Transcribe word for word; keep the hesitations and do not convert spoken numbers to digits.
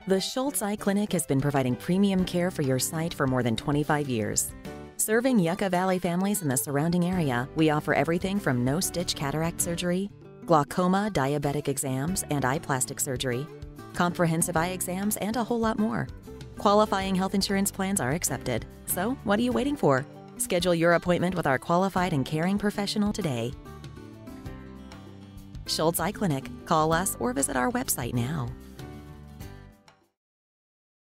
The Schultz Eye Clinic has been providing premium care for your sight for more than twenty-five years. Serving Yucca Valley families in the surrounding area, we offer everything from no-stitch cataract surgery, glaucoma diabetic exams and eye plastic surgery, comprehensive eye exams, and a whole lot more. Qualifying health insurance plans are accepted. So, what are you waiting for? Schedule your appointment with our qualified and caring professional today. Schultz Eye Clinic. Call us or visit our website now.